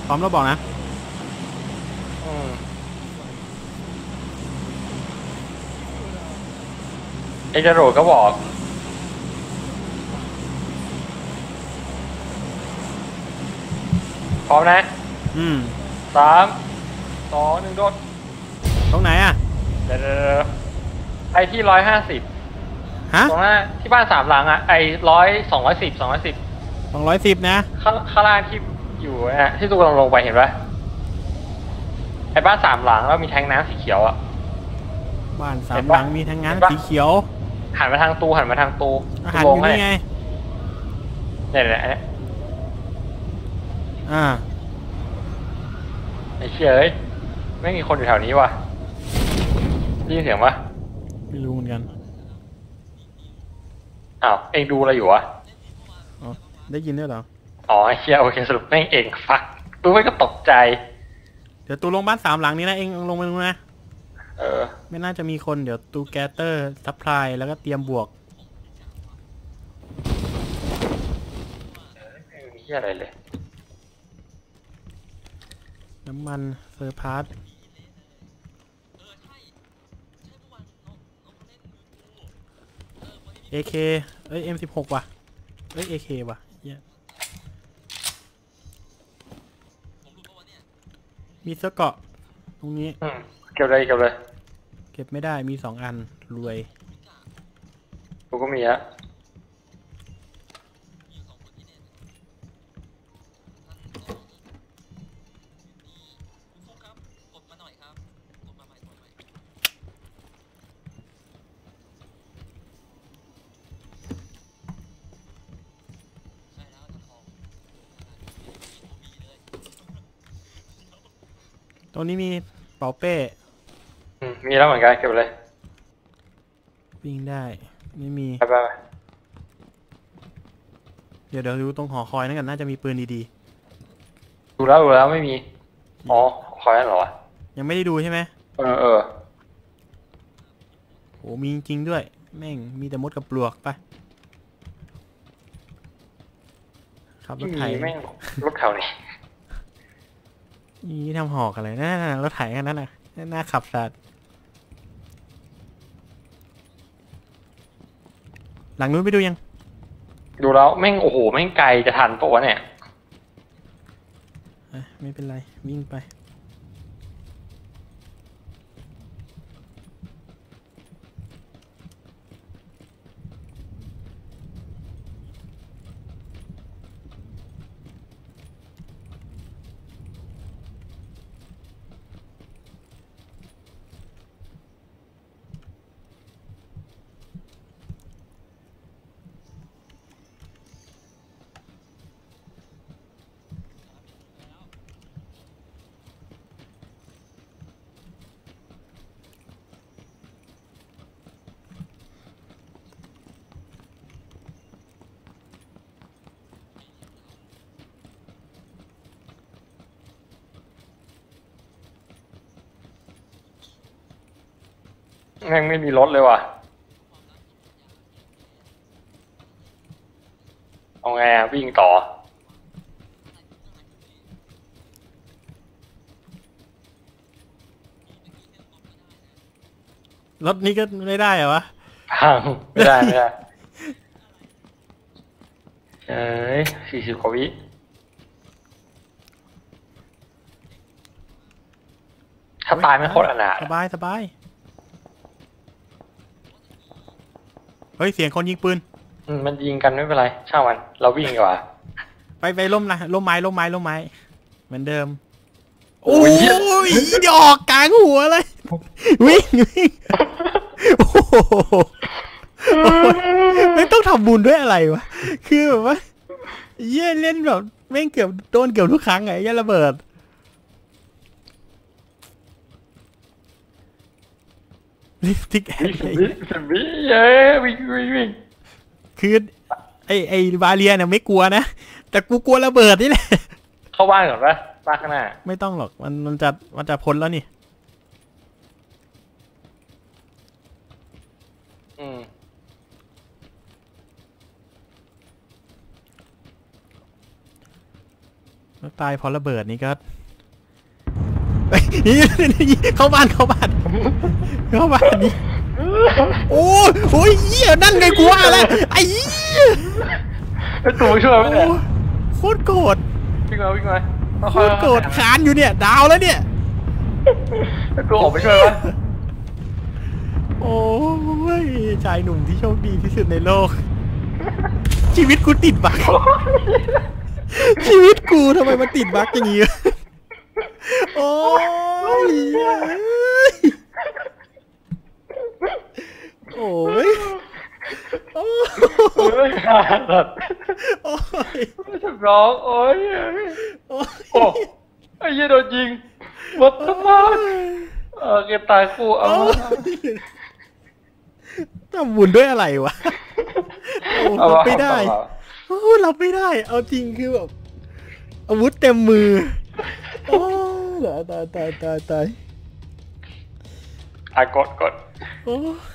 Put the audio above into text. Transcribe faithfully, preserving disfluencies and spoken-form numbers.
พร้อมแล้วบอกนะอืมไอ้กระโดดก็บอกพร้อมนะอืมสามสองหนึ่งโดดตรงไหนอ่ะเดี๋ยวไอ้ที่ร้อยห้าสิบฮะตรงหน้าที่บ้านสามหลังอ่ะไอ้ร้อยสองร้อยสิบสองร้อยสิบสองร้อยสิบนะข้างข้างล่างที่อยู่นะที่ตูกำลังลงไปเห็นปะไอ้บ้านสามหลังแล้วมีแทงน้ำสีเขียวอ่ะบ้านสามหลังมีทั้งงานสีเขียวหันมาทางตูหันมาทางตูอาหารอยู่นี่ไงเนี่ยเนี่ยอ่าไอ้เชี่ยเอ้ยไม่มีคนอยู่แถวนี้ว่ะได้ยินเสียงปะไม่รู้เหมือนกันอ้าวเองดูอะไรอยู่วะอ๋อได้ยินด้วยเหรออ๋อไอ้เชี่ยโอเคสรุปแม่งเองฟักตูไม่ก็ตกใจเดี๋ยวตูลงบ้านสามหลังนี้นะเองลงไปดูนะเออไม่น่าจะมีคนเดี๋ยวตูแกเตอร์ซัพพลายแล้วก็เตรียมบวกไม่มีเชี่ยอะไรเลยน้ำมันเซอร์พาร์ตเอเคเอ้ยเอ็มสิบหกว่ะเอ้ยเอเคว่ะมีเสื้อเกาะตรงนี้เก็บเลยเก็บเลยเก็บไม่ได้มีสองอันรวยกูก็มีอะตรงนี้มีเป๋าเป้มีแล้วเหมือนกันเก็บเลยวิ่งได้ไม่มีไปไปเดี๋ยวเดี๋ยวดูตรงหอคอยนั่นกันน่าจะมีปืนดีๆดูแล้วดูแล้วไม่มีอ๋อคอยนั่นเหรอวะยังไม่ได้ดูใช่ไหมเออเออโหมีจริงด้วยแม่งมีแต่มดกับปลวกไปขับรถไถแม่งรถแถวนี้นี่ทำหอกอะไรนั่นรถไถกันนั่นน่ะน่าขับสัตว์หลังนู้นไปดูยังดูแล้วแม่งโอ้โหแม่งไกลจะทันปะวะเนี่ยไม่เป็นไรวิ่งไปแม่งไม่มีรถเลยว่ะเอาไงอะวิ่งต่อรถนี้ก็ไม่ได้เหรอวะพังไม่ได้ไม่ได้เอ้ยสี่สิบกว่าวิถ้าตายไม่โคตรอนาถสบายสบายเฮ้ยเสียงคนยิงปืนมันยิงกันไม่เป็นไรช่างมันเราวิ่งดีกว่าไปไปล้มนะล้มไม้ล้มไม้ล้มไม้เหมือนเดิมโอ้ยดอกกลางหัวเลยวิ่งวิ่งโอ้โหไม่ต้องทำบุญด้วยอะไรวะคือแบบว่าเยี่ยเล่นแบบแม่งเกือบโดนเกือบทุกครั้งไงเยี่ยระเบิดลิปติกแอนด์วิ่งวิ่งเย้วิ่งวิ่งวิ่งคือไอไอบาเลียเนี่ยไม่กลัวนะแต่กูกลัวระเบิดนี่แหละเข้าบ้านก่อนปะบ้านข้างหน้าไม่ต้องหรอกมันมันจะมันจะพ้นแล้วนี่อืมแล้วตายเพราะระเบิดนี่ก็เฮ้ยนี่นี่เข้าบ้านเข้าบ้านเข้าบ้านนี่โอ้ยโอ้ยเหี้ยนั่นไงกูว่าแล้วไอ้เหี้ยไอ้ตัวช่วยไม่ได้โอ้ยโคตรโกรธวิ่งมาวิ่งมาโคตรโกรธคานอยู่เนี่ยดาวแล้วเนี่ยไอ้ตัวออกไปช่วยวะโอ้ยชายหนุ่มที่โชคดีที่สุดในโลก ชีวิตกูติดบั๊กชีวิตกูทำไมมันติดบั๊กอย่างงี้โอ้ยโอ้ยโอ้ยเฮ้ยขาดโอ้ยไม่ถูกร้องโอ้ยโอ้ยโอ้ไอ้ยี่โดนยิงหมดทั้งหมดเออเก็บตายคู่เอาทำบุญด้วยอะไรวะโอ้รับไม่ได้โอ้รับไม่ได้ เอาจริงคือแบบอาวุธเต็มมือโอ้ตายตายตายตายตายอ่ะกดกดโอ้